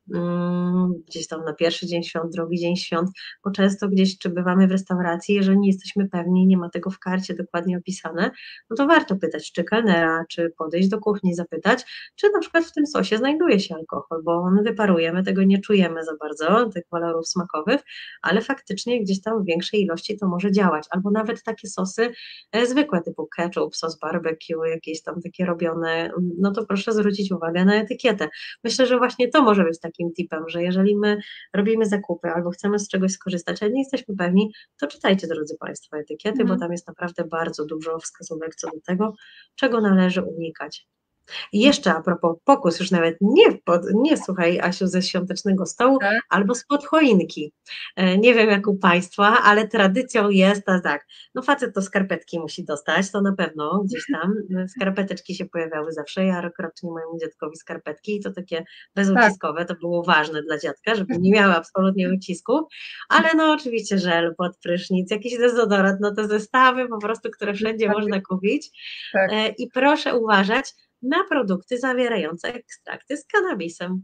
mm, gdzieś tam na pierwszy dzień świąt, drugi dzień świąt, bo często gdzieś, czy bywamy w restauracji, jeżeli nie jesteśmy pewni, nie ma tego w karcie dokładnie opisane, no to warto pytać, czy kelnera, czy podejść do kuchni, zapytać, czy na przykład w tym sosie znajduje się alkohol, bo on wyparuje, my tego nie czujemy za bardzo, tych walorów smakowych, ale faktycznie gdzieś tam w większej ilości to może działać, albo nawet takie sosy e, zwykłe typu ketchup, sos barbecue, jakieś tam takie robione, no to proszę zwrócić uwagę na etykietę. Myślę, że właśnie to może być takim tipem, że jeżeli my robimy zakupy albo chcemy z czegoś skorzystać, ale nie jesteśmy pewni, to czytajcie, drodzy Państwo, etykiety, bo Mhm. tam jest naprawdę bardzo dużo wskazówek co do tego, czego należy unikać. I Mhm. jeszcze a propos pokus, już nawet nie, pod, nie słuchaj, Asiu, ze świątecznego stołu, Tak, albo spod choinki. E, Nie wiem jak u Państwa, ale tradycją jest a tak, no facet to skarpetki musi dostać, to na pewno gdzieś tam, e, skarpeteczki się pojawiały zawsze, ja rokrocznie mojemu dziadkowi skarpetki i to takie tak. bezuciskowe, to było ważne dla dziadka, żeby nie miały absolutnie ucisku, ale no oczywiście żel pod prysznic, jakiś dezodorant, no te zestawy po prostu, które wszędzie można kupić. Tak. E, I proszę uważać na produkty zawierające ekstrakty z kannabisem.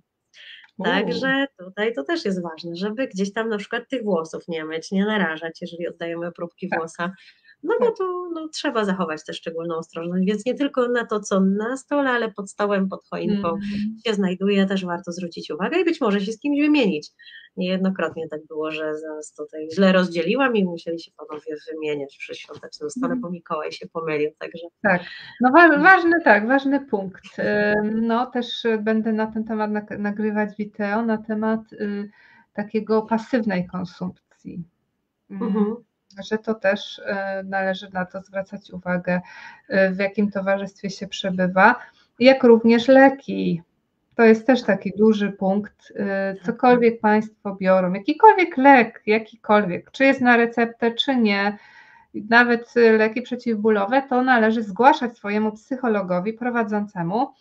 U, Także tutaj to też jest ważne, żeby gdzieś tam na przykład tych włosów nie myć, nie narażać, jeżeli oddajemy próbki tak, włosa, no bo tak. tu no, trzeba zachować też szczególną ostrożność, więc nie tylko na to, co na stole, ale pod stołem, pod choinką Mhm. się znajduje, też warto zwrócić uwagę i być może się z kimś wymienić. Niejednokrotnie tak było, że zaraz tutaj źle rozdzieliłam i musieli się panowie wymieniać przy świątecznym stole, bo Mikołaj się pomylił, także Tak. No wa ważny, tak, ważny punkt. Ym, no też y, będę na ten temat nak nagrywać wideo na temat y, takiego pasywnej konsumpcji. Mm, mhm. że to też y, należy na to zwracać uwagę, y, w jakim towarzystwie się przebywa, jak również leki. To jest też taki duży punkt. Y, Tak. cokolwiek Państwo biorą, jakikolwiek lek, jakikolwiek, czy jest na receptę, czy nie, nawet leki przeciwbólowe, to należy zgłaszać swojemu psychologowi prowadzącemu,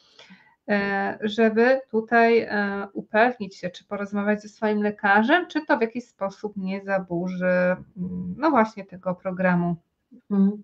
e, żeby tutaj e, upewnić się, czy porozmawiać ze swoim lekarzem, czy to w jakiś sposób nie zaburzy, mm, no właśnie tego programu. Mhm.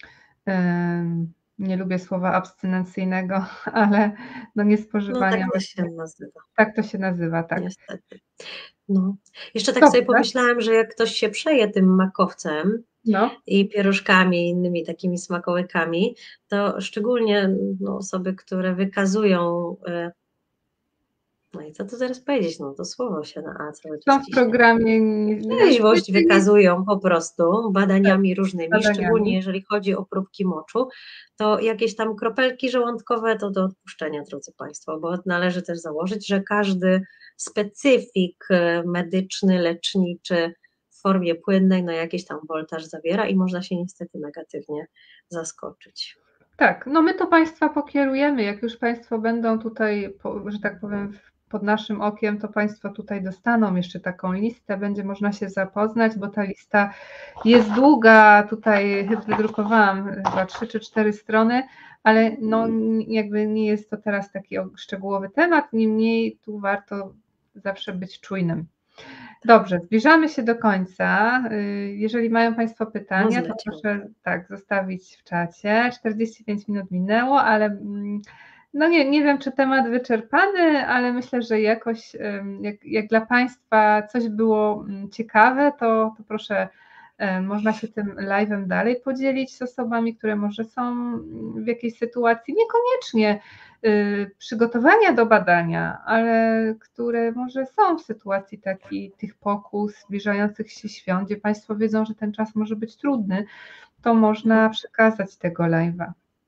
E, Nie lubię słowa abstynencyjnego, ale no No tak niespożywania to się właśnie, nazywa, tak to się nazywa, tak. niestety. No. Jeszcze tak sobie Dobrze, pomyślałam, że jak ktoś się przeje tym makowcem no, i pierożkami, i innymi takimi smakołykami, to szczególnie no, osoby, które wykazują e, No i co tu zaraz powiedzieć, no to słowo się na A cały Są czas w ciśnie. programie nie nie Trzeźwość zaświecili. wykazują po prostu Tak, badaniami różnymi, szczególnie badaniami. jeżeli chodzi o próbki moczu, to jakieś tam kropelki żołądkowe to do odpuszczenia, drodzy Państwo, bo należy też założyć, że każdy specyfik e, medyczny, leczniczy w formie płynnej, no jakiś tam woltaż zawiera i można się niestety negatywnie zaskoczyć. Tak, no my to Państwa pokierujemy, jak już Państwo będą tutaj, po że tak powiem, w pod naszym okiem, to Państwo tutaj dostaną jeszcze taką listę, będzie można się zapoznać, bo ta lista jest długa, tutaj wydrukowałam chyba trzy czy cztery strony, ale no jakby nie jest to teraz taki szczegółowy temat, niemniej tu warto zawsze być czujnym. Dobrze, zbliżamy się do końca. Jeżeli mają Państwo pytania, to proszę tak zostawić w czacie. czterdzieści pięć minut minęło, ale no nie, nie wiem, czy temat wyczerpany, ale myślę, że jakoś jak, jak dla Państwa coś było ciekawe, to, to proszę, można się tym live'em dalej podzielić z osobami, które może są w jakiejś sytuacji niekoniecznie przygotowania do badania, ale które może są w sytuacji takiej tych pokus, zbliżających się świąt, gdzie Państwo wiedzą, że ten czas może być trudny, to można przekazać tego live'a.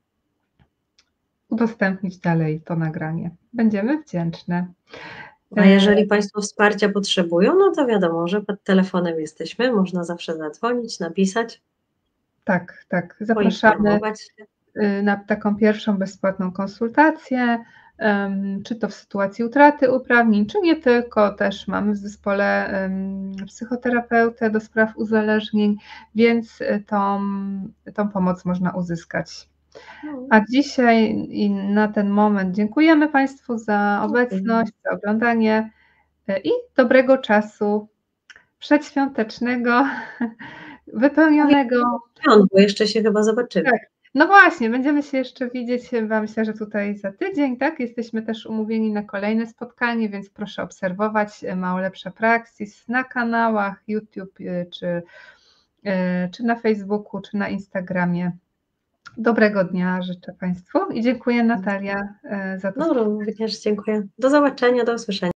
Udostępnić dalej to nagranie. Będziemy wdzięczne. A jeżeli Państwo wsparcia potrzebują, no to wiadomo, że pod telefonem jesteśmy, można zawsze zadzwonić, napisać. Tak, tak. Zapraszamy się. na taką pierwszą bezpłatną konsultację, czy to w sytuacji utraty uprawnień, czy nie tylko, też mamy w zespole psychoterapeutę do spraw uzależnień, więc tą, tą pomoc można uzyskać. A dzisiaj i na ten moment dziękujemy Państwu za obecność, za oglądanie i dobrego czasu przedświątecznego, wypełnionego. Bo jeszcze się chyba zobaczymy. Tak. No właśnie, będziemy się jeszcze widzieć chyba, myślę, że tutaj za tydzień, tak? Jesteśmy też umówieni na kolejne spotkanie, więc proszę obserwować Mało Lepsza Praksis na kanałach YouTube, czy, czy na Facebooku, czy na Instagramie. Dobrego dnia życzę Państwu i dziękuję, Natalia, za to. No również dziękuję. Do zobaczenia, do usłyszenia.